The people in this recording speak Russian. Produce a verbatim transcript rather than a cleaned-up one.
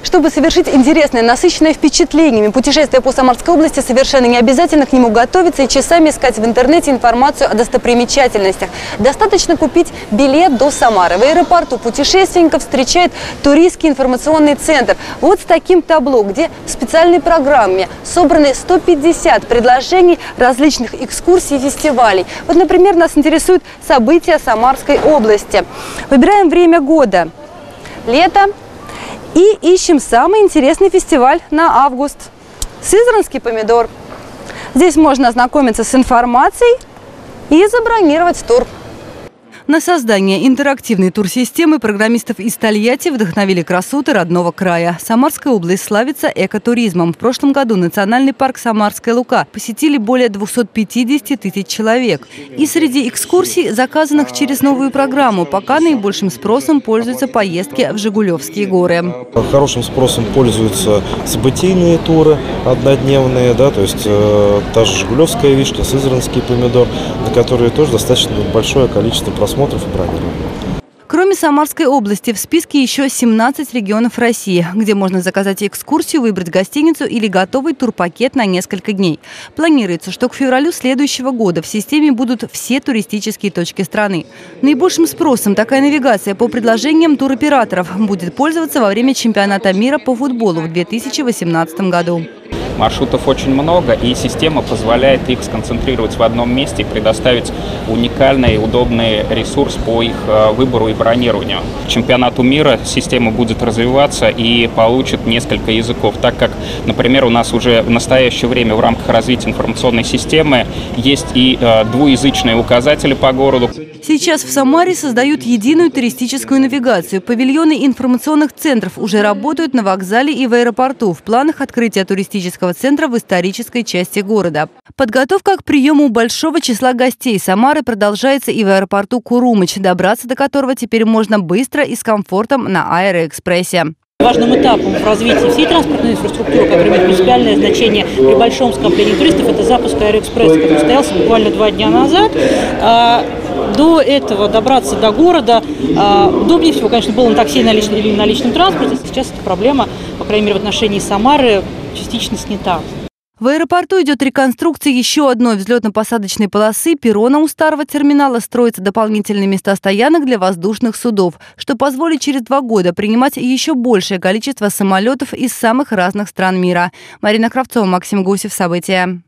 Чтобы совершить интересное, насыщенное впечатлениями путешествие по Самарской области, совершенно не обязательно к нему готовиться и часами искать в интернете информацию о достопримечательностях. Достаточно купить билет до Самары. В аэропорту путешественников встречает туристский информационный центр. Вот с таким табло, где в специальной программе собраны сто пятьдесят предложений различных экскурсий и фестивалей. Вот, например, нас интересуют события Самарской области. Выбираем время года – лето. И ищем самый интересный фестиваль на август – Сызранский помидор. Здесь можно ознакомиться с информацией и забронировать тур. На создание интерактивной турсистемы программистов из Тольятти вдохновили красоты родного края. Самарская область славится экотуризмом. В прошлом году национальный парк Самарская Лука посетили более двухсот пятидесяти тысяч человек. И среди экскурсий, заказанных через новую программу, пока наибольшим спросом пользуются поездки в Жигулевские горы. Хорошим спросом пользуются событийные туры однодневные, да, то есть э, та же Жигулевская вишня, Сызранский помидор, на которые тоже достаточно большое количество просмотров. Кроме Самарской области, в списке еще семнадцать регионов России, где можно заказать экскурсию, выбрать гостиницу или готовый турпакет на несколько дней. Планируется, что к февралю следующего года в системе будут все туристические точки страны. Наибольшим спросом такая навигация по предложениям туроператоров будет пользоваться во время чемпионата мира по футболу в две тысячи восемнадцатом году. Маршрутов очень много, и система позволяет их сконцентрировать в одном месте и предоставить уникальный и удобный ресурс по их выбору и бронированию. К чемпионату мира система будет развиваться и получит несколько языков, так как, например, у нас уже в настоящее время в рамках развития информационной системы есть и двуязычные указатели по городу. Сейчас в Самаре создают единую туристическую навигацию. Павильоны информационных центров уже работают на вокзале и в аэропорту. В планах открытия туристического центра в исторической части города. Подготовка к приему большого числа гостей Самары продолжается и в аэропорту Курумыч, добраться до которого теперь можно быстро и с комфортом на Аэроэкспрессе. Важным этапом в развитии всей транспортной инфраструктуры, которая имеет принципиальное значение при большом скоплении туристов, это запуск Аэроэкспресса, который состоялся буквально два дня назад. До этого добраться до города удобнее всего, конечно, было на такси или на личном транспорте. Сейчас эта проблема, по крайней мере, в отношении Самары частично снята. В аэропорту идет реконструкция еще одной взлетно-посадочной полосы. Перрона у старого терминала строятся дополнительные места стоянок для воздушных судов, что позволит через два года принимать еще большее количество самолетов из самых разных стран мира. Марина Кравцова, Максим Гусев. События.